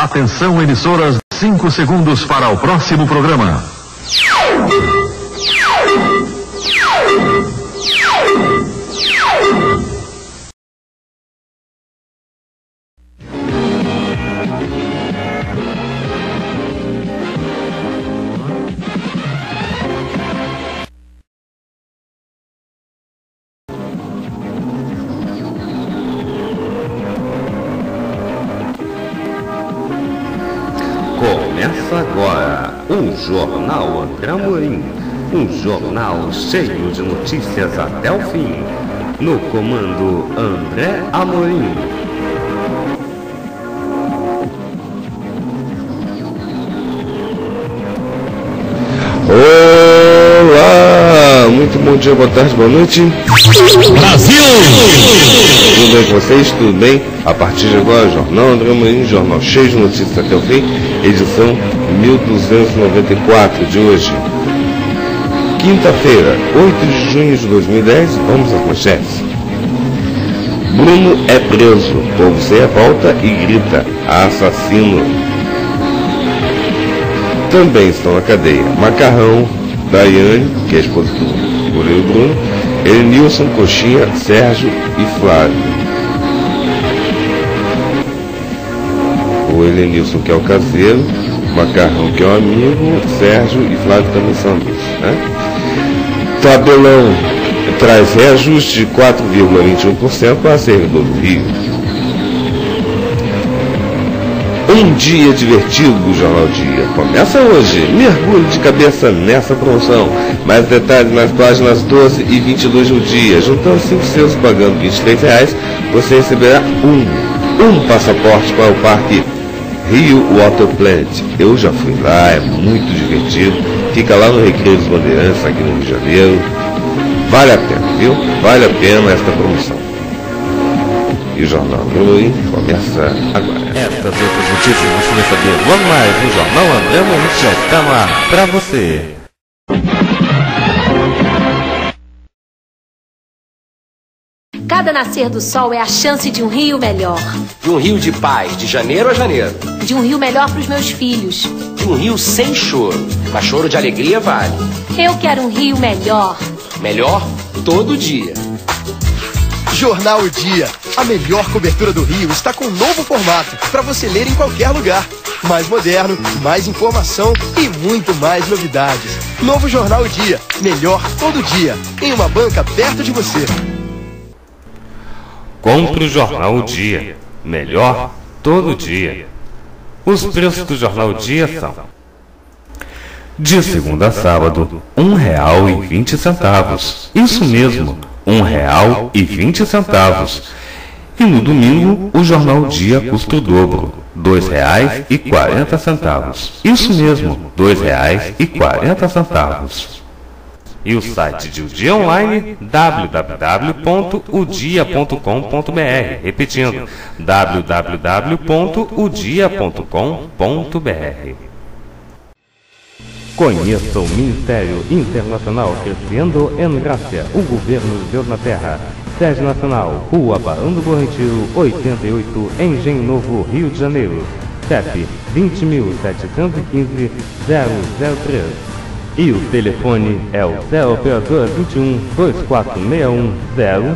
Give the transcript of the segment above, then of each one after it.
Atenção, emissoras, 5 segundos para o próximo programa. Começa agora o Jornal André Amorim, um jornal cheio de notícias até o fim. No comando André Amorim. Olá, muito bom dia, boa tarde, boa noite. Brasil! Tudo bem com vocês? Tudo bem? A partir de agora, Jornal André Amorim, jornal cheio de notícias até o fim, edição 1294 de hoje. Quinta-feira, 8 de junho de 2010, vamos às manchetes. Bruno é preso, povo se revolta e grita, assassino. Também estão na cadeia Macarrão, Daiane, que é a esposa do goleiro Bruno, Elenilson, Coxinha, Sérgio e Flávio. O Elenilson, que é o caseiro, Macarrão, que é o amigo, Sérgio e Flávio também são amigos, né? Tabelão traz reajuste de 4,21% para servidor do Rio. Um dia divertido do Jornal Dia. Começa hoje. Mergulhe de cabeça nessa promoção. Mais detalhes nas páginas 12 e 22 do dia. Juntando 5 selos pagando R$23, você receberá um passaporte para o Parque Rio Water Plant. Eu já fui lá, é muito divertido. Fica lá no Recreio dos Bandeirantes, aqui no Rio de Janeiro. Vale a pena, viu? Vale a pena esta promoção. E o Jornal André Amorim começa agora. Estas outras notícias você vai saber logo mais no Jornal André Amorim, que já está no ar para você. Cada nascer do sol é a chance de um Rio melhor. De um Rio de paz, de janeiro a janeiro. De um Rio melhor para os meus filhos. De um Rio sem choro, mas choro de alegria vale. Eu quero um Rio melhor. Melhor todo dia. Jornal O Dia. A melhor cobertura do Rio está com um novo formato para você ler em qualquer lugar. Mais moderno, mais informação e muito mais novidades. Novo Jornal O Dia. Melhor todo dia. Em uma banca perto de você. Compre o Jornal O Dia. Melhor todo dia. Os preços do Jornal O Dia são: de segunda a sábado, R$1,20. Isso mesmo, R$1,20. E no domingo, o Jornal O Dia custa o dobro, R$2,40. Isso mesmo, R$2,40. E o site de O Dia Online, www.odia.com.br. Repetindo, www.odia.com.br. Conheça o Ministério Internacional Crescendo em Graça, o governo de Deus na Terra. Sede Nacional, Rua Barão do Bom Retiro, 88, Engenho Novo, Rio de Janeiro. CEP 20.715-003. E o telefone é o 0 operador 21 2461 0.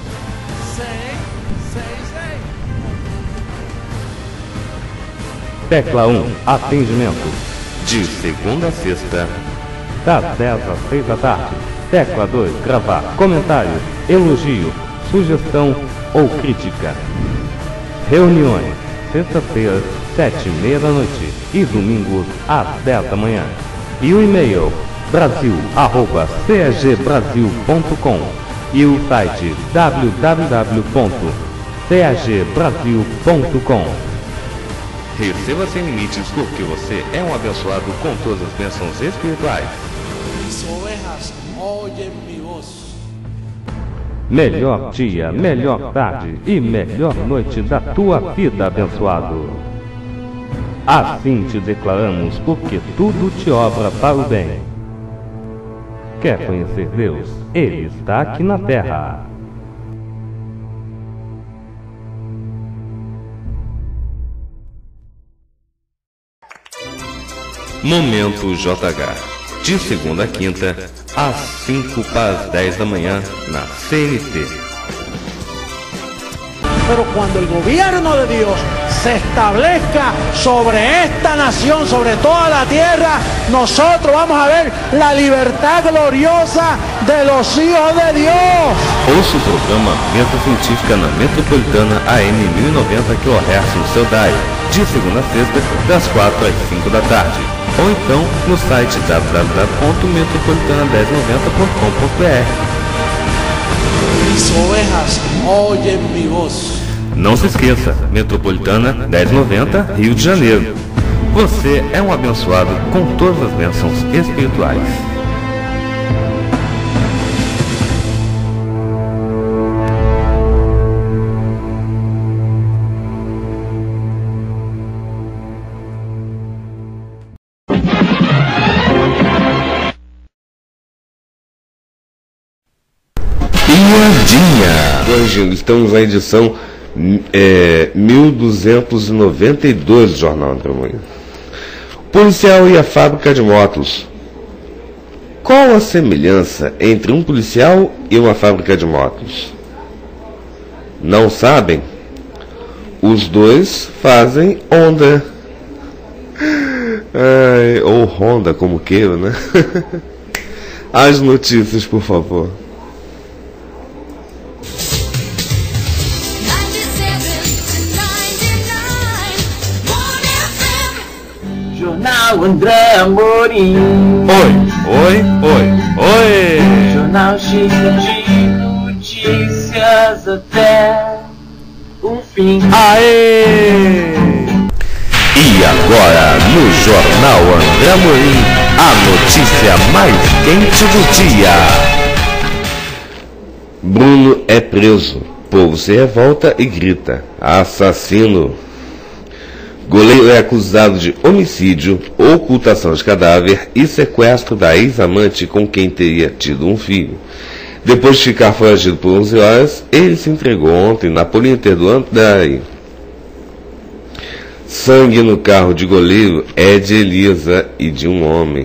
Tecla 1, atendimento. De segunda a sexta, das 10 às 6 da tarde. Tecla 2, gravar comentário, elogio, sugestão ou crítica. Reuniões, sexta-feira, 7h30 da noite e domingos às 10 da manhã. E o e-mail brasil@cagbrasil.com e o site www.cagbrasil.com. Receba sem limites, porque você é um abençoado com todas as bênçãos espirituais. Mis ovejas oyen mi voz. Melhor dia, melhor tarde e melhor noite da tua vida, abençoado. Assim te declaramos, porque tudo te obra para o bem. Quer conhecer Deus? Ele está aqui na terra. Momento JH, de segunda a quinta, às 5 para as 10 da manhã, na CNT. Pero cuando el gobierno de Dios se establezca sobre esta nación, sobre toda la tierra, nosotros vamos a ver la libertad gloriosa de los hijos de Dios. Ouça o programa Meta Científica na Metropolitana AM 1090 kHz no seu dial, de segunda a sexta, das 4 às 5 da tarde. Ou então no site www.metropolitana1090.com.br. Mis ovejas oyen mi voz. Não se esqueça, Metropolitana 1090, Rio de Janeiro. Você é um abençoado com todas as bênçãos espirituais. Hoje estamos na edição 1292 do Jornal André Morim. Policial e a fábrica de motos. Qual a semelhança entre um policial e uma fábrica de motos? Não sabem? Os dois fazem Honda. Ou Honda, como queira, né? As notícias, por favor. Jornal André Amorim. Oi. Jornal cheio de notícias até o fim. Aê! E agora, no Jornal André Amorim, a notícia mais quente do dia. Bruno é preso. Povo se revolta e grita: assassino. Goleiro é acusado de homicídio, ocultação de cadáver e sequestro da ex-amante com quem teria tido um filho. Depois de ficar foragido por 11 horas, ele se entregou ontem na Polícia do André. Sangue no carro de goleiro é de Elisa e de um homem.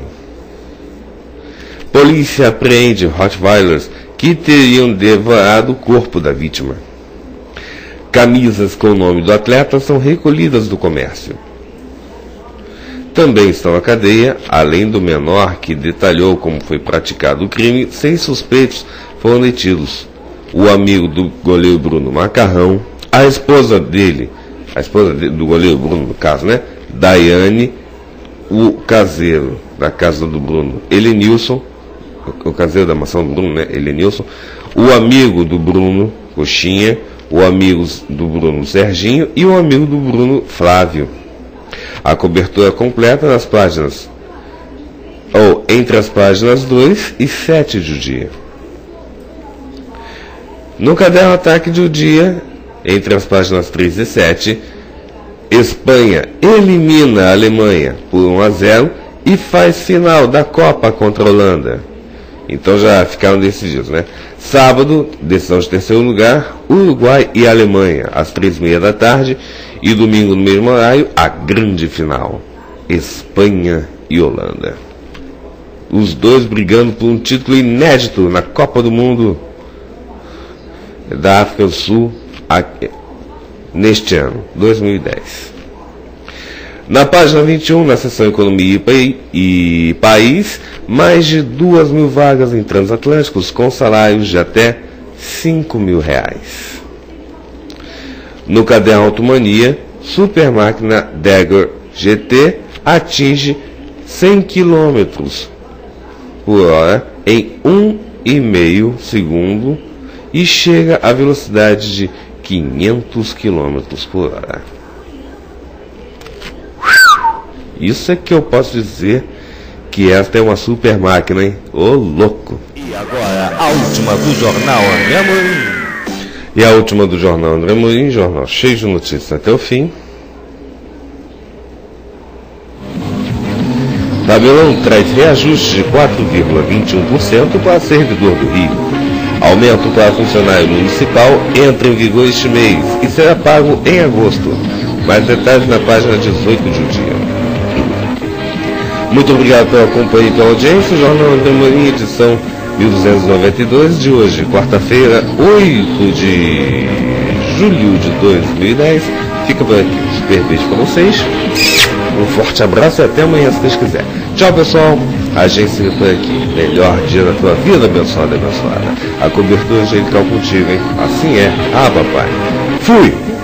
Polícia apreende Rottweilers que teriam devorado o corpo da vítima. Camisas com o nome do atleta são recolhidas do comércio. Também estão na cadeia, além do menor que detalhou como foi praticado o crime, 6 suspeitos foram detidos. O amigo do goleiro Bruno Macarrão, a esposa do goleiro Bruno, no caso, né? Daiane, o caseiro da casa do Bruno, Elenilson, o caseiro da mansão do Bruno, né? Elenilson, o amigo do Bruno, Coxinha, o amigo do Bruno Serginho e o amigo do Bruno Flávio. A cobertura completa nas páginas, ou entre as páginas 2 e 7 do dia. No caderno Ataque do Dia, entre as páginas 3 e 7, Espanha elimina a Alemanha por 1-0 e faz final da Copa contra a Holanda. Então já ficaram decididos, né? Sábado, decisão de terceiro lugar, Uruguai e Alemanha, às 3h30 da tarde. E domingo, no mesmo horário, a grande final, Espanha e Holanda. Os dois brigando por um título inédito na Copa do Mundo da África do Sul neste ano, 2010. Na página 21, na seção Economia e País, mais de 2.000 vagas em transatlânticos com salários de até R$5.000. No caderno Automania, supermáquina Dagger GT atinge 100 km por hora em 1,5 segundo e chega à velocidade de 500 km por hora. Isso é que eu posso dizer que esta é uma super máquina, hein? Ô louco! E agora, a última do Jornal André Amorim. E a última do Jornal André Amorim, jornal cheio de notícias até o fim. Tabelão traz reajuste de 4,21% para servidor do Rio. Aumento para funcionário municipal entra em vigor este mês e será pago em agosto. Mais detalhes na página 18 do dia. Muito obrigado pela companhia e pela audiência. O Jornal André Amorim, edição 1292 de hoje, quarta-feira, 8 de julho de 2010. Fica por aqui. Super beijo para vocês. Um forte abraço e até amanhã, se Deus quiser. Tchau, pessoal. A agência fica por aqui. Melhor dia da tua vida, abençoada e abençoada. A cobertura angelical contigo, hein? Assim é. Ah, papai. Fui!